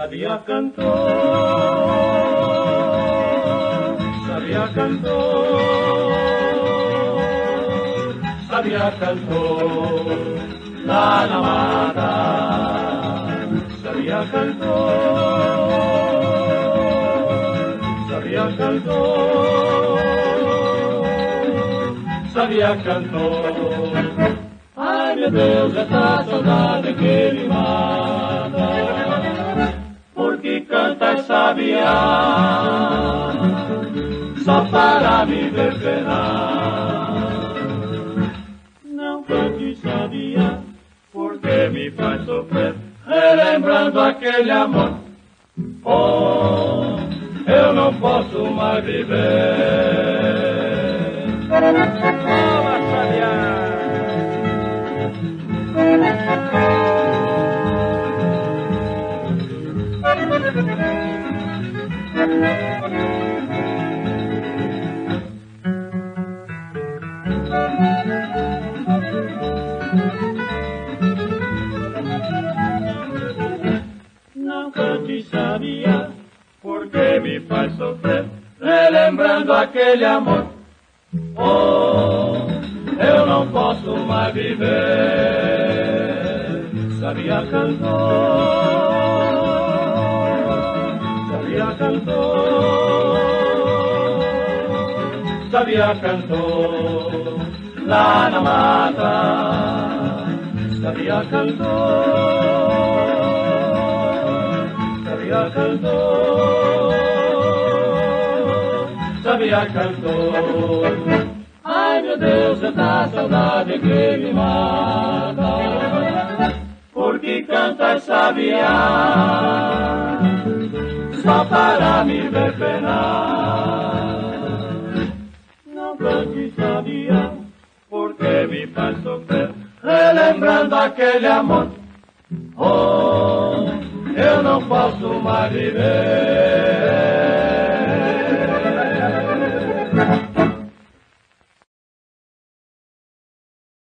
Sabia cantor, sabia cantor, sabia cantor, lá na mata. Sabia cantor, sabia cantor, sabia cantor. Ai meu Deus, essa saudade que me mata, porque canta sabiá, só para me ver penar. Não cante sabiá, porque me faz sofrer, relembrando aquele amor. Oh, eu não posso mais viver. Fala, sabiá. Não cante sabiá, porque me faz sofrer, relembrando aquele amor. Oh, eu não posso mais viver. Sabiá cantor, sabiá cantor, sabiá cantor, lá na mata. Sabiá cantor, sabiá cantor, sabiá cantor. Ai meu Deus, essa saudade que me mata, porque canta sabiá, só para me ver penar. Não cante sabiá, porque me faz sofrer, relembrando aquele amor. Oh, eu não posso mais viver.